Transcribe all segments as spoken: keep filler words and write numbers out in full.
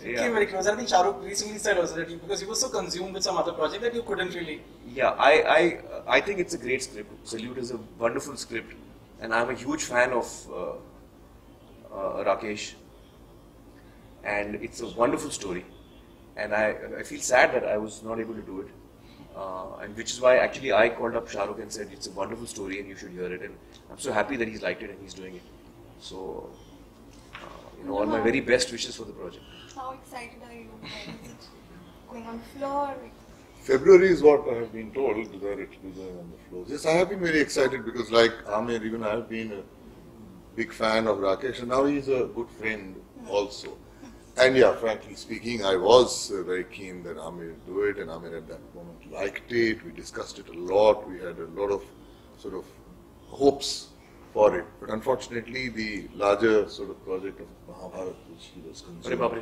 yeah. came very close. I think Shah Rukh recently said also that you, because he was so consumed with some other project that you couldn't really. Yeah, I I I think it's a great script. Salute is a wonderful script, and I'm a huge fan of uh, uh, Rakesh. And it's a wonderful story, and I I feel sad that I was not able to do it, uh, and which is why actually I called up Shah Rukh and said it's a wonderful story and you should hear it, and I'm so happy that he's liked it and he's doing it. So, uh, you know, all my very best wishes for the project. How excited are you? Is it going on the floor? February is what I have been told that it will be going on the floor. Yes, I have been very excited because, like Amir, even I have been a big fan of Rakesh, and now he's a good friend also. And yeah, frankly speaking, I was uh, very keen that Amir do it, and Amir at that moment liked it. We discussed it a lot. We had a lot of sort of hopes for it. But unfortunately, the larger sort of project of Mahabharata, which he was consumed by.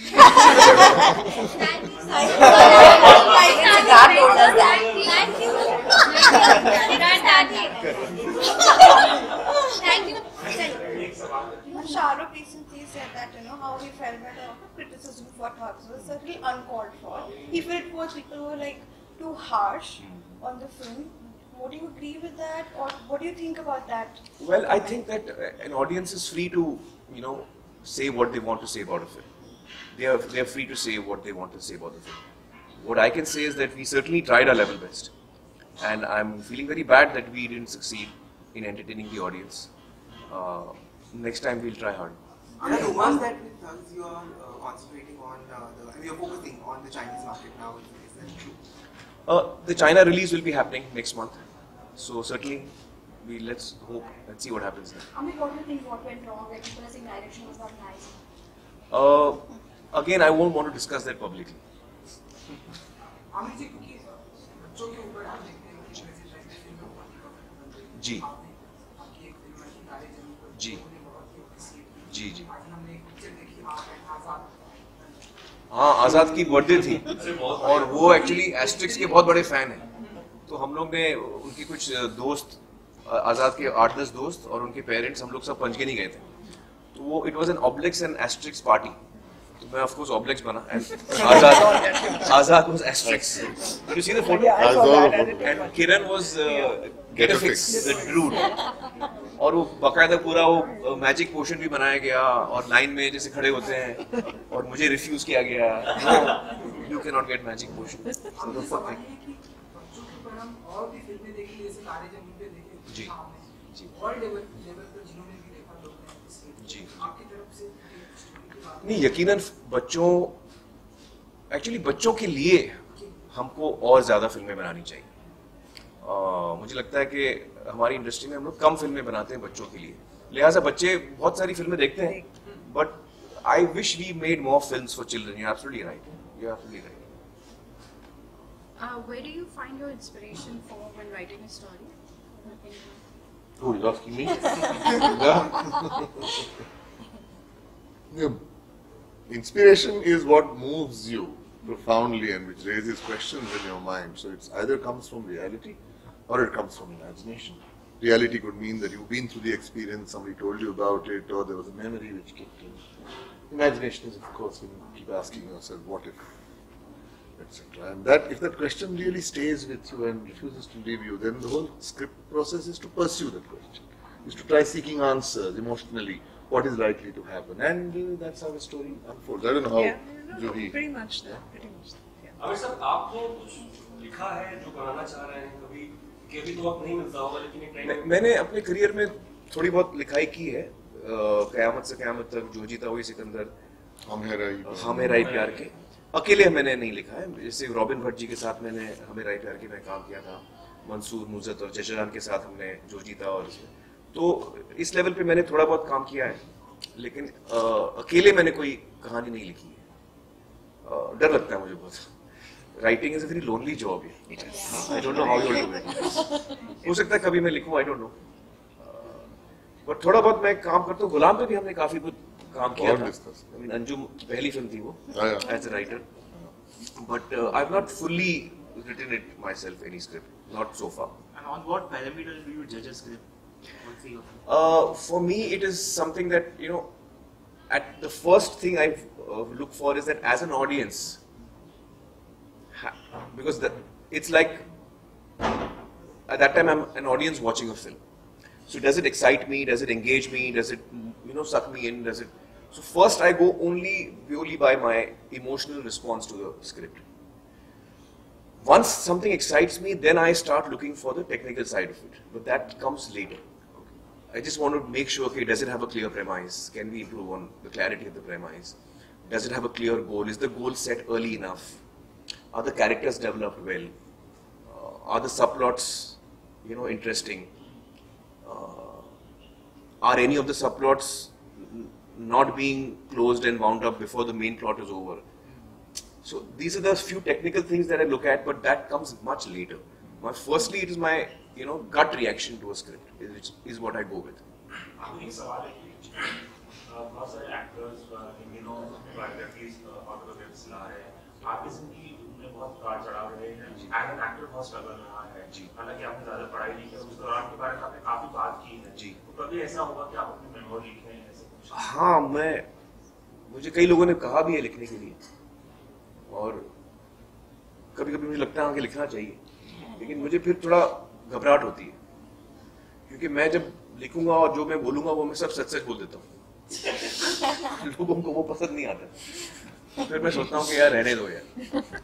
Thank you. Shah Rukh recently said that, you know, how he felt that a lot of criticism for Thugs was certainly uncalled for. He felt it was people were like too harsh on the film. Would you agree with that, or what do you think about that? Well, I think that uh, an audience is free to, you know, say what they want to say about a film. They are they are free to say what they want to say about the film. What I can say is that we certainly tried our level best, and I'm feeling very bad that we didn't succeed in entertaining the audience. Uh, next time we'll try hard. Are there rumors that with Thugs you are uh, concentrating on uh, the, I mean, you're focusing on the Chinese market now? Is that true? Uh, the China release will be happening next month, so certainly we let's hope and see what happens there. Amit, what do you think? What went wrong? Like people are saying direction was not nice. Uh, again, I won't want to discuss that publicly. जी जी जी जी हाँ, आज़ाद की birthday थी और वो actually asterisk के बहुत बड़े फैन हैं, तो हम लोग ने उनकी कुछ दोस्त, आज़ाद के आठ दस दोस्त और उनके पेरेंट्स, हम लोग सब पंचगनी गए थे, तो वो it was an Obelix and Asterix party, तो मैं ऑफ कोर्स ऑब्लिक्स बना and Azad Azad was Asterix. Did you see the photo? And Kiran was Getafix, the dude. और वो बकायदा पूरा वो मैजिक पोशन भी बनाया गया और लाइन में जैसे खड़े होते हैं और मुझे रिफ्यूज किया गया, no you can not get magic potion. जी जी जी नहीं, यकीनन बच्चों एक्चुअली बच्चों के लिए हमको और ज्यादा फिल्में बनानी चाहिए. Uh, मुझे लगता है कि हमारी इंडस्ट्री में हम लोग कम फिल्में बनाते हैं बच्चों के लिए, लिहाजा बच्चे बहुत सारी फिल्में देखते हैं, but I wish we made more films for children. You are absolutely right, you are absolutely right. Where do you find your inspiration for when writing a story? Who is asking me? Yeah. Yeah. Inspiration is what moves you profoundly and which raises questions in your mind. So it's either comes from reality or it comes from imagination. Reality could mean that you've been through the experience, somebody told you about it, or there was a memory which kicked in. Imagination is, of course, when you keep asking yourself, what if, et cetera. And that, if that question really stays with you and refuses to leave you, then the whole script process is to pursue that question, is to try seeking answers emotionally, what is likely to happen, and uh, that's how the story unfolds. I don't know how. Yeah, no, no, pretty much that, pretty much that. Yeah. अभी sir आपने कुछ लिखा है जो बनाना चाह रहे हैं, कभी कि अभी तो वक्त नहीं मिलता होगा, लेकिन एक टाइम मैंने अपने करियर में थोड़ी बहुत लिखाई की है. क़यामत से क़यामत तक, जो जीता वही सिकंदर, हम है राई हम है राई प्यार के. अकेले मैंने नहीं लिखा है, जैसे रॉबिन भट्ट जी के साथ मैंने हमें राई प्यार के में काम किया था, मंसूर नुज़रत और जयजान के साथ हमने जो जीता, और तो इस लेवल पे मैंने थोड़ा बहुत काम किया है, लेकिन आ, अकेले मैंने कोई कहानी नहीं लिखी है. आ, डर लगता है मुझे बहुत. Writing is a very lonely job. I don't know how you do it. हो सकता है कभी मैं लिखूं, आई डोंट नो, बट थोड़ा बहुत मैं काम करता हूँ. गुलाम पे भी हमने काफी कुछ काम किया था. I mean, अंजुम पहली फिल्म थी वो as a writer, but I have not fully written it myself, any script, not so far. And on what parameters do you judge a script? Uh, for me, it is something that, you know, at the first thing I uh, look for is that as an audience, ha because the, it's like at that time I'm an audience watching a film. So does it excite me? Does it engage me? Does it, you know, suck me in? Does it? So first I go only purely by my emotional response to the script. Once something excites me, then I start looking for the technical side of it. But that comes later. I just want to make sure, okay, does it have a clear premise? Can we improve on the clarity of the premise? Does it have a clear goal? Is the goal set early enough? Are the characters developed well? Uh, are the subplots, you know, interesting? Uh, are any of the subplots not being closed and wound up before the main plot is over? So these are the few technical things that I look at, but that comes much later. My, firstly, it is my, you know, gut reaction to a script, which is what I go with. एक सवाल है कि बहुत सारे actors in दिनों biographies autobiographies ला रहे हैं, आपकी जिंदगी में बहुत उतार चढ़ाव रहे हैं, एज एन एक्टर बहुत स्ट्रगल रहा है, हालांकि आपने ज्यादा पढ़ाई नहीं की, उस दौरान के बारे में आपने काफी बात की है, तो कभी ऐसा होगा कि आप अपनी मेमोरी लिखें ऐसे कुछ? हाँ, मैं मुझे कई लोगों ने कहा भी है लिखने के लिए, और कभी कभी मुझे लगता है कि लिखना चाहिए, लेकिन मुझे फिर थोड़ा घबराहट होती है, क्योंकि मैं जब लिखूंगा और जो मैं बोलूंगा वो मैं सब सच सच बोल देता हूँ। लोगों को वो पसंद नहीं आता, तो फिर मैं सोचता हूँ कि यार रहने दो यार।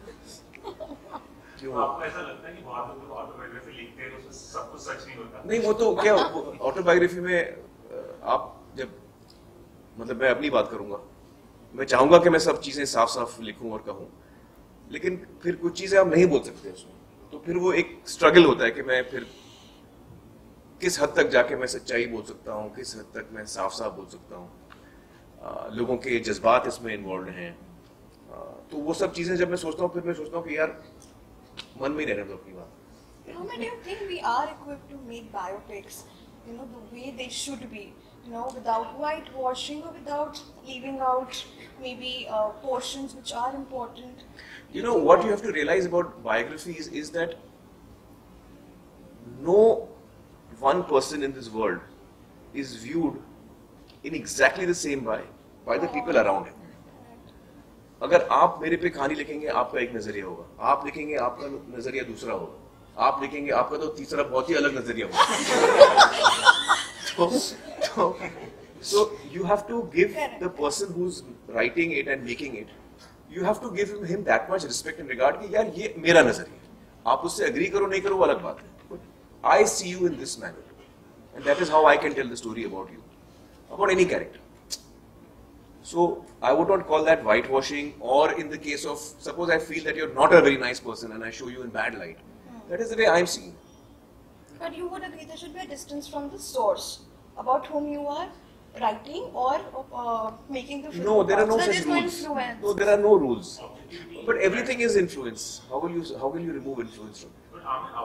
क्यों? आपको ऐसा लगता है कि बहुत लोग ऑटोबायोग्राफी लिखते हैं तो सब कुछ सच नहीं होता? नहीं, वो तो क्या ऑटोबायोग्राफी में आप जब, मतलब मैं अपनी बात करूंगा, मैं चाहूंगा कि मैं सब चीजें साफ साफ लिखूं और कहूं, लेकिन फिर कुछ चीजें आप नहीं बोल सकते उसमें, तो फिर वो एक स्ट्रगल होता है कि मैं फिर किस हद तक जाके मैं सच्चाई बोल सकता हूँ, किस हद तक मैं साफ साफ बोल सकता हूँ, लोगों के जज्बात इसमें इन्वॉल्व हैं, तो वो सब चीजें जब मैं सोचता हूँ, फिर मैं सोचता हूँ कि यार मन में ही रहने दो अपनी बात। How do you think we are equipped to make biopics, you know, the way they should be, you know, without whitewashing or without leaving out maybe uh, portions which are important? You know, what you have to realize about biographies is that no one person in this world is viewed in exactly the same way by the people around him. अगर आप मेरे पे कहानी लिखेंगे, आपका एक नजरिया होगा, आप लिखेंगे आपका नजरिया दूसरा होगा, आप लिखेंगे आपका तो तीसरा बहुत ही अलग नजरिया होगा। so, so, so you have to give the person who's writing it and making it, you have to give him that much respect and regard कि यार ये मेरा नजरिया है, आप उससे एग्री करो नहीं करो वो अलग बात है, but I see you in this manner, and that is how I can tell the story about you, about any character. So I would not call that whitewashing, or in the case of, suppose I feel that you're not a very nice person and I show you in bad light, that is the way I'm seeing. But you would agree there should be a distance from the source about whom you are writing or uh, making the film. No, there are no so such rules. No, there are no rules. But everything is influence. How will you how will you remove influence from it?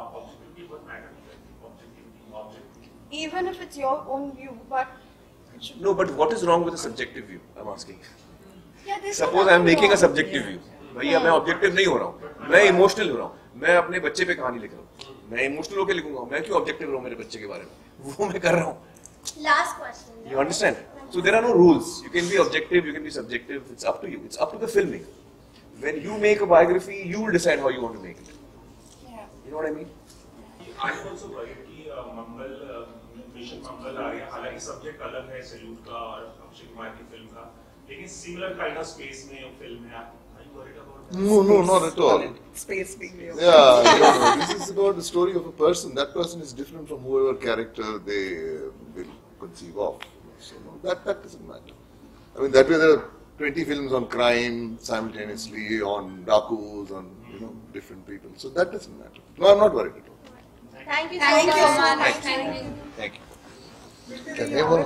Even if it's your own view, but no. But what is wrong with a subjective view? I'm asking. Yeah, Suppose I'm making a subjective view. भैया मैं objective नहीं हो रहा हूँ, मैं emotional हो रहा हूँ, मैं अपने बच्चे पे कहानी लिख रहा हूँ, मैं emotional होके लिखूंगा, मैं क्यों objective रहूँ मेरे बच्चे के बारे में, वो मैं कर रहा हूँ. Last question. You understand? So there are no rules. You can be objective, you can be subjective. It's up to you. It's up to the filmmaker. When you make a biography, you will decide how you want to make it. Yeah. You know what I mean? I also worried कि मंगल mission मंगल आ गया, हालांकि subject अलग है salute का और अक्षय कुमार की film का, लेकिन सिमिलर काइंड ऑफ स्पेस में फिल्म है. Are you worried about that? No, no, not at all. Space being real. Yeah, no, no. This is about the story of a person. That person is different from whoever character they will conceive of. So no, that that doesn't matter. I mean, that way there are twenty films on crime simultaneously, on dakus, on you know different people. So that doesn't matter. No, I'm not worried at all. Thank you Thank so you much. so much. Thank you. Thank you. Can you go?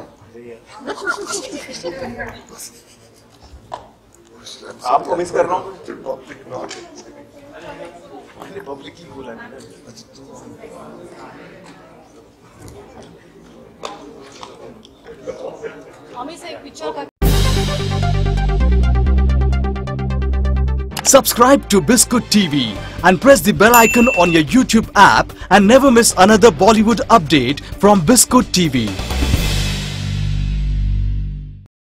आपको miss कर रहा हूँ. Public not. मैंने publicly बोला है. हमें से एक पिक्चर का Subscribe to Biscuit T V and press the bell icon on your YouTube app and never miss another Bollywood update from Biscuit T V.